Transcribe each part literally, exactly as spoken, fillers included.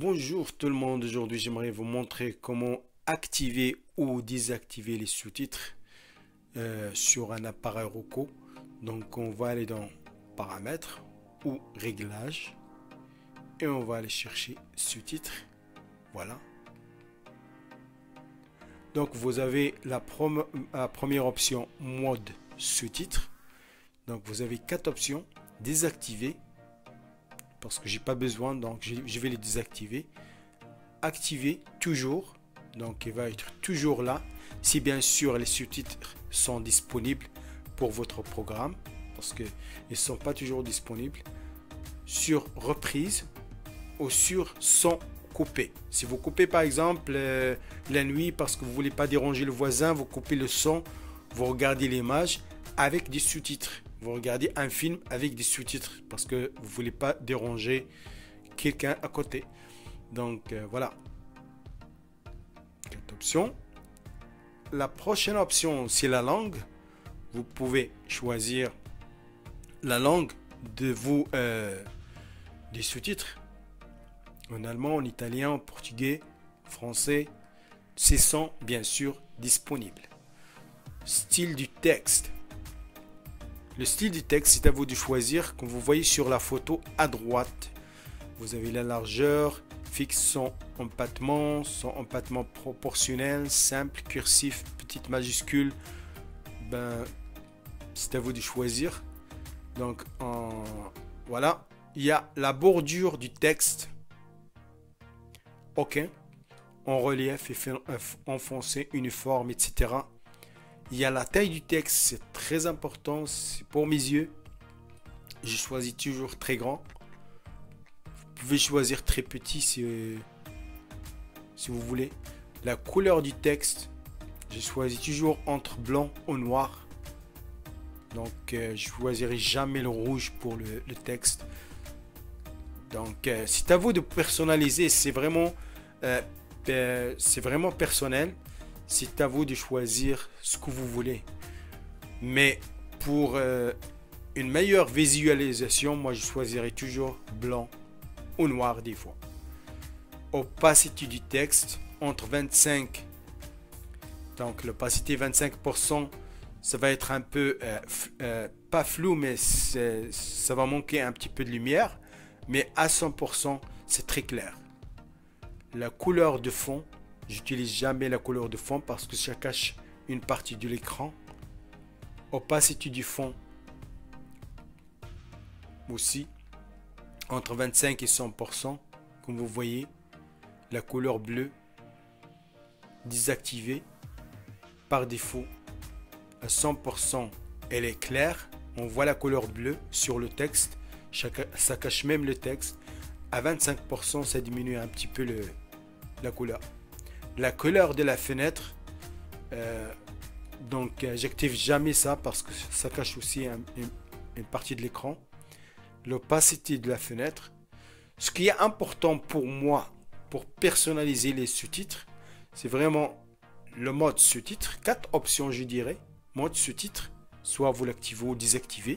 Bonjour tout le monde, aujourd'hui j'aimerais vous montrer comment activer ou désactiver les sous-titres euh, sur un appareil Roku. Donc on va aller dans paramètres ou réglages et on va aller chercher sous-titres. Voilà. Donc vous avez la, prom la première option mode sous-titres. Donc vous avez quatre options: désactiver, parce que j'ai pas besoin, donc je vais les désactiver. Activer toujours, donc il va être toujours là si bien sûr les sous-titres sont disponibles pour votre programme, parce que ils sont pas toujours disponibles. Sur reprise ou sur son coupé. Si vous coupez par exemple euh, la nuit parce que vous voulez pas déranger le voisin, vous coupez le son, vous regardez l'image avec des sous-titres. Vous regardez un film avec des sous-titres parce que vous voulez pas déranger quelqu'un à côté. Donc euh, voilà. Cette option. La prochaine option, c'est la langue. Vous pouvez choisir la langue de vos euh, des sous-titres. En allemand, en italien, en portugais, français. Ces sont bien sûr disponibles. Style du texte. Le style du texte, c'est à vous de choisir. Comme vous voyez sur la photo à droite, vous avez la largeur, fixe, son empattement, son empattement proportionnel, simple, cursif, petite majuscule. Ben, c'est à vous de choisir. Donc, en, voilà. Il y a la bordure du texte. OK. En relief, enfoncé, uniforme, et cetera. Il y a la taille du texte, c'est très important, c'est pour mes yeux. Je choisis toujours très grand. Vous pouvez choisir très petit si, si vous voulez. La couleur du texte, je choisis toujours entre blanc ou noir. Donc euh, je choisirai jamais le rouge pour le, le texte. Donc euh, c'est à vous de personnaliser, c'est vraiment, euh, euh, c'est vraiment personnel. C'est à vous de choisir ce que vous voulez. Mais pour euh, une meilleure visualisation, moi je choisirai toujours blanc ou noir des fois. Opacité du texte entre vingt-cinq. Donc l'opacité vingt-cinq pour cent, ça va être un peu euh, euh, pas flou, mais ça va manquer un petit peu de lumière. Mais à cent pour cent, c'est très clair. La couleur de fond. J'utilise jamais la couleur de fond parce que ça cache une partie de l'écran. Opacité du fond aussi entre vingt-cinq et cent pour cent. Comme vous voyez, la couleur bleue désactivée par défaut. À cent pour cent, elle est claire. On voit la couleur bleue sur le texte. Ça cache même le texte. À vingt-cinq pour cent, ça diminue un petit peu le, la couleur. La couleur de la fenêtre, euh, donc euh, j'active jamais ça parce que ça cache aussi un, une, une partie de l'écran. L'opacité de la fenêtre. Ce qui est important pour moi pour personnaliser les sous-titres, c'est vraiment le mode sous-titres. Quatre options, je dirais. Mode sous-titres, soit vous l'activez ou désactivez,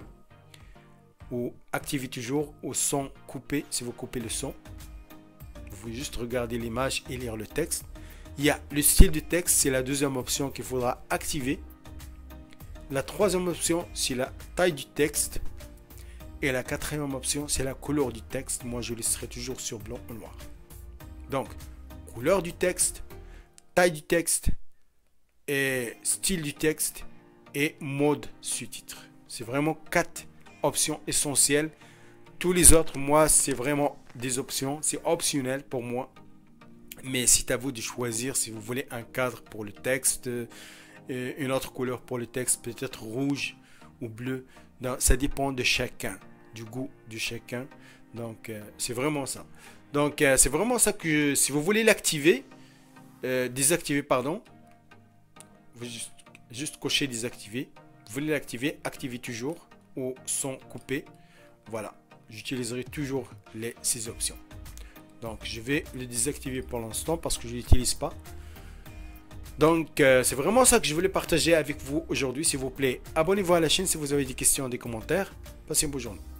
ou activez toujours au son coupé si vous coupez le son. Vous pouvez juste regarder l'image et lire le texte. Il y a le style du texte, c'est la deuxième option qu'il faudra activer. La troisième option, c'est la taille du texte. Et la quatrième option, c'est la couleur du texte. Moi, je laisserai toujours sur blanc ou noir. Donc, couleur du texte, taille du texte, et style du texte et mode sous-titres. C'est vraiment quatre options essentielles. Tous les autres, moi, c'est vraiment des options. C'est optionnel pour moi. Mais c'est à vous de choisir si vous voulez un cadre pour le texte, euh, une autre couleur pour le texte, peut-être rouge ou bleu. Donc, ça dépend de chacun, du goût de chacun. Donc, euh, c'est vraiment ça. Donc, euh, c'est vraiment ça que je, si vous voulez l'activer, euh, désactiver, pardon, vous juste, juste cocher désactiver. Vous voulez l'activer, activez toujours au son coupé. Voilà. J'utiliserai toujours les ces options. Donc je vais le désactiver pour l'instant parce que je ne l'utilise pas. Donc euh, c'est vraiment ça que je voulais partager avec vous aujourd'hui. S'il vous plaît, abonnez-vous à la chaîne si vous avez des questions, des commentaires. Passez une bonne journée.